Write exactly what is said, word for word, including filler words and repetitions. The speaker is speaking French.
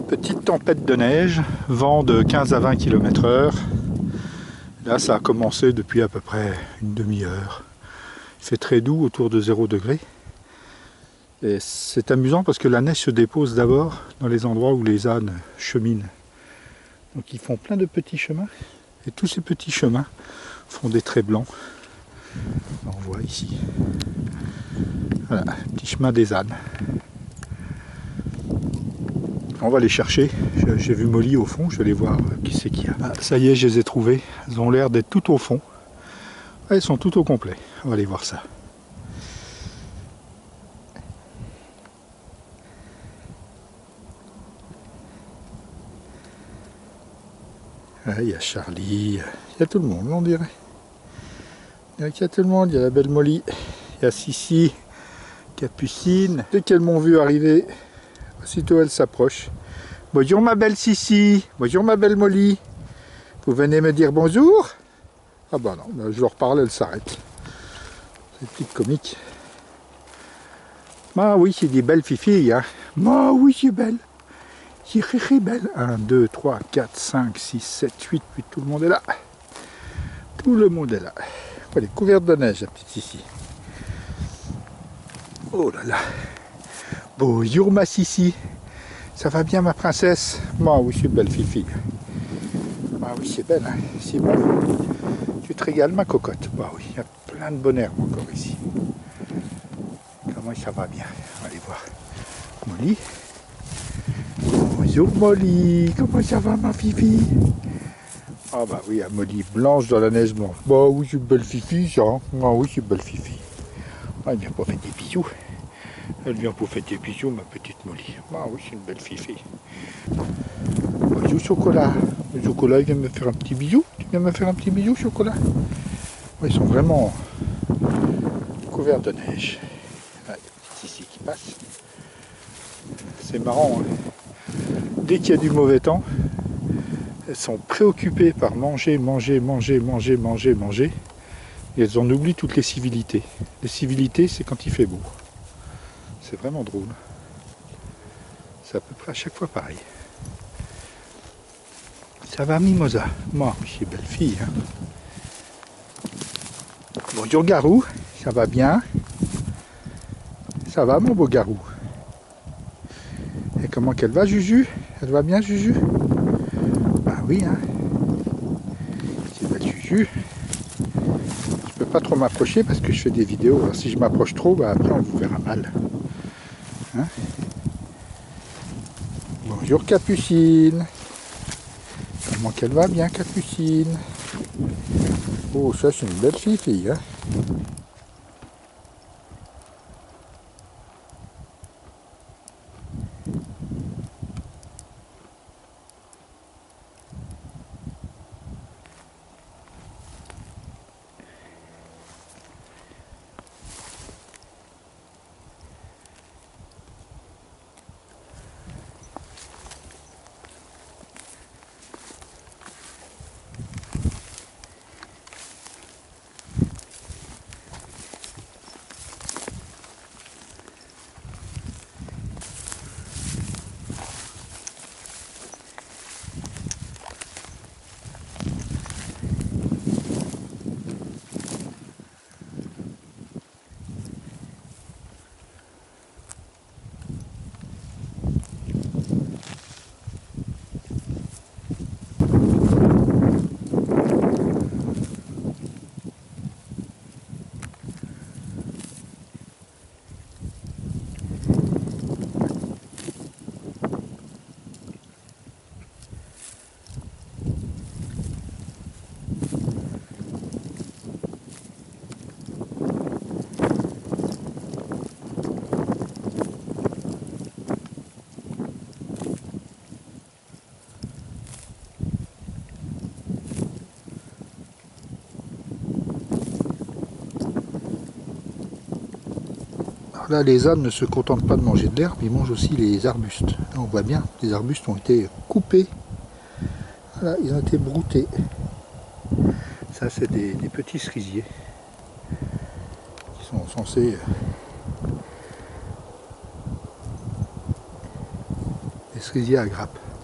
Petite tempête de neige, vent de quinze à vingt kilomètres heure. Là, ça a commencé depuis à peu près une demi-heure. Il fait très doux, autour de zéro degré. Et c'est amusant parce que la neige se dépose d'abord dans les endroits où les ânes cheminent. Donc ils font plein de petits chemins. Et tous ces petits chemins font des traits blancs. On voit ici. Voilà, petit chemin des ânes. On va les chercher. J'ai vu Molly au fond, je vais aller voir qui c'est qu'il y a. Ah, ça y est, je les ai trouvées. Elles ont l'air d'être tout au fond. Elles sont tout au complet. On va aller voir ça. Ah, il y a Charlie, il y a tout le monde, on dirait. Il y a tout le monde, il y a la belle Molly, il y a Sissi, Capucine. Dès qu'elles m'ont vu arriver, aussitôt elles s'approchent. Bonjour ma belle Sissi, bonjour ma belle Molly. Vous venez me dire bonjour? Ah bah non, bah je leur parle, elles s'arrêtent. C'est petite comique. Ah oui, c'est des belles filles, hein. Ah oui, c'est belle. C'est très belle. un, deux, trois, quatre, cinq, six, sept, huit, puis tout le monde est là. Tout le monde est là. Elle est couverte de neige, la petite Sissi. Oh là là. Bonjour ma Sissi. Ça va bien ma princesse? Moi oui, c'est belle fifi. Ah oui, c'est belle, hein. C'est bon. Tu te régales ma cocotte? Bah oui, il y a plein de bonnes herbes encore ici. Comment ça va bien? On va aller voir. Molly. Bonjour Molly, comment ça va ma fifi? Ah bah oui, la Molly blanche dans la neige blanche. Bah oui, c'est une belle fifi ça. Ah oui, c'est une belle fifi. Ah, elle vient pour faire des bisous. Elle vient pour faire des bisous, ma petite Molly. Ah oui, c'est une belle fifi. Bonjour Chocolat. Le Chocolat, il vient me faire un petit bisou. Tu viens me faire un petit bisou, Chocolat? Ouais, ils sont vraiment couverts de neige. Ah, il y a une petite Sissi qui passe. C'est marrant, hein. Dès qu'il y a du mauvais temps, elles sont préoccupées par manger, manger, manger, manger, manger, manger. Et elles en oublient toutes les civilités. Les civilités, c'est quand il fait beau. C'est vraiment drôle. C'est à peu près à chaque fois pareil. Ça va, Mimosa? Moi, c'est belle fille. Hein. Bonjour, Garou. Ça va bien? Ça va, mon beau Garou? Et comment qu'elle va, Juju? Elle va bien, Juju? Bah oui, hein. C'est belle Juju. Je peux pas trop m'approcher parce que je fais des vidéos. Alors si je m'approche trop, bah après on vous verra mal. Hein? Bonjour Capucine. Comment qu'elle va bien, Capucine? Oh, ça c'est une belle fille, fille. Hein? Là, les ânes ne se contentent pas de manger de l'herbe, ils mangent aussi les arbustes. Là, on voit bien, les arbustes ont été coupés. Voilà, ils ont été broutés. Ça, c'est des, des petits cerisiers qui sont censés cerisier à grappes.